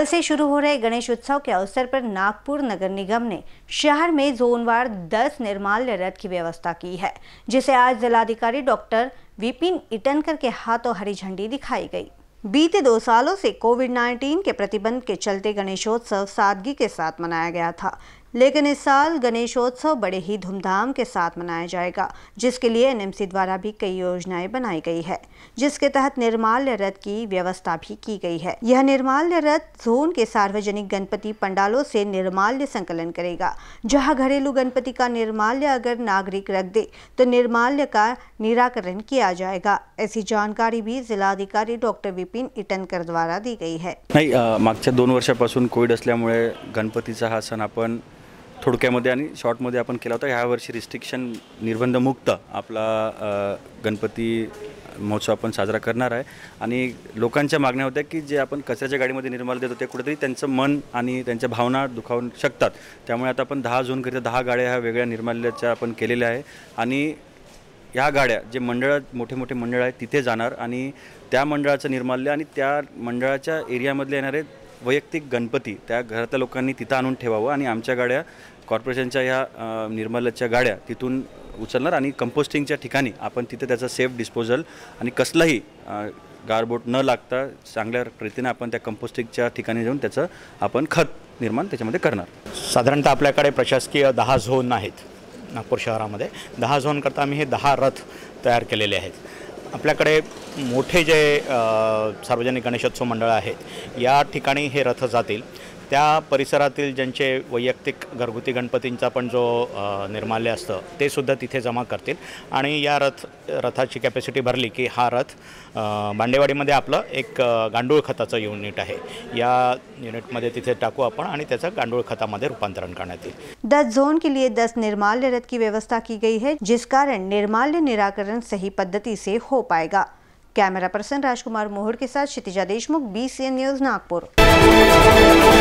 से शुरू हो रहे गणेश उत्सव के अवसर पर नागपुर नगर निगम ने शहर में जोनवार 10 निर्माल्य रथ की व्यवस्था की है, जिसे आज जिलाधिकारी डॉक्टर विपिन इटनकर के हाथों हरी झंडी दिखाई गई। बीते 2 सालों से कोविड-19 के प्रतिबंध के चलते गणेशोत्सव सादगी के साथ मनाया गया था, लेकिन इस साल गणेशोत्सव बड़े ही धूमधाम के साथ मनाया जाएगा, जिसके लिए एनएमसी द्वारा भी कई योजनाएं बनाई गई है, जिसके तहत निर्माल्य रथ की व्यवस्था भी की गई है। यह निर्माल्य रथ जोन के सार्वजनिक गणपति पंडालों से निर्माल्य संकलन करेगा। जहां घरेलू गणपति का निर्माल्य अगर नागरिक रख दे तो निर्माल्य का निराकरण किया जाएगा। ऐसी जानकारी भी जिलाधिकारी डॉक्टर विपिन इटनकर द्वारा दी गई है। नाही, मागच्या 2 वर्षापासून कोविड असल्यामुळे गणपतीचा हा सण आपण थोडक्यामध्ये आणि शॉर्टमध्ये आपण केला होता। ह्या वर्षी रिस्ट्रिक्शन निर्बंध मुक्त आपला गणपती महोत्सव आपण साजरा करणार आहे आणि लोकांच्या मागण्या होत्या की जे आपण कचऱ्याच्या गाडीमध्ये निर्माल्य देतो ते कुठेतरी त्यांचं मन आणि त्यांच्या भावना दुखावू शकतात। त्यामुळे आता आपण 10 झोनकरिता 10 गाड्या ह्या वेगळ्या निर्माल्याच्या आपण केलेल्या आहे आणि ह्या गाड्या जे मंडळ मोठे मोठे मंडळ आहेत तिथे जाणार आणि त्या मंडळाचं निर्माल्य आणि त्या मंडळाच्या एरियामधले येणारे वैयक्तिक गणपती त्या घरातल्या लोकांनी तिथं आणून ठेवावं आणि आमच्या गाड्या कॉर्पोरेशनच्या ह्या निर्माल्याच्या गाड्या तिथून उचलणार आणि कंपोस्टिंगच्या ठिकाणी आपण तिथे त्याचा सेफ डिस्पोजल आणि कसलाही गारबोट न लागता चांगल्या रीतीने आपण त्या कंपोस्टिंगच्या ठिकाणी जाऊन त्याचं आपण खत निर्माण त्याच्यामध्ये करणार। साधारणतः आपल्याकडे प्रशासकीय 10 झोन आहेत नागपूर शहरामध्ये। 10 झोन करता आम्ही हे 10 रथ तयार केलेले आहेत। आपल्याकडे मोठे जे सार्वजनिक गणेशोत्सव मंडळ आहेत या ठिकाणी हे रथ जातील। त्या परिसरातील ज्यांचे वैयक्तिक घरगुती गणपतींचा पण जो निर्माल्य असतं ते सुद्धा तिथे जमा करतील आणि या रथाची कॅपॅसिटी भरली की हा रथ बांडेवाडीमध्ये आपलं एक गांडूळ खताचं युनिट आहे, या युनिटमध्ये तिथे टाकू आपण आणि त्याचं गांडूळ खतामध्ये रूपांतरण करण्यात येईल। 10 जोन के लिए 10 निर्माल्य रथ की व्यवस्था की गई है, जिस कारण निर्माल्य निराकरण सही पद्धति से हो पाएगा। कैमरा पर्सन राजकुमार मोहड़ के साथ क्षितिजा देशमुख, BCN न्यूज़ नागपुर।